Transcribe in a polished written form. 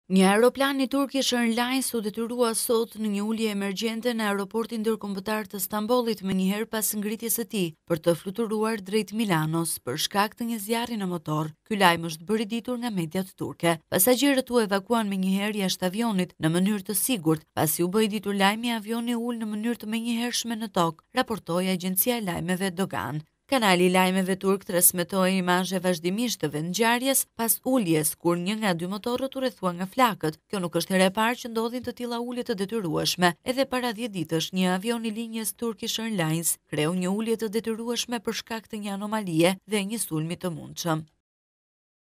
Një aeroplan i Turkish Airlines u detyrua sot në një ulje emergjente në aeroportin ndërkombëtar të Stambollit menjëherë pas ngritjes së tij për të fluturuar drejt Milanos për shkak të një zjarri në motor. Ky lajm është bërë i ditur nga mediat turke. Pasagerët u evakuan menjëherë jashtë avionit në mënyrë të sigurt, pasi u bë i ditur lajmi, avioni ul në mënyrë të menjëhershme në tokë, raportoi agjencia e lajmeve Dogan. Kanali i lajmeve turk transmetoi imazhe vazhdimisht të vendngjarjes pas uljes, kur një nga dy motorët u rrethua nga flakët. Kjo nuk është hera e parë që ndodhin të tilla ulje të detyrueshme. Edhe para 10 ditësh, një avion i linjës Turkish Airlines kreu një ulje të detyrueshme për shkak të një anomalie dhe një sulmi të mundshëm.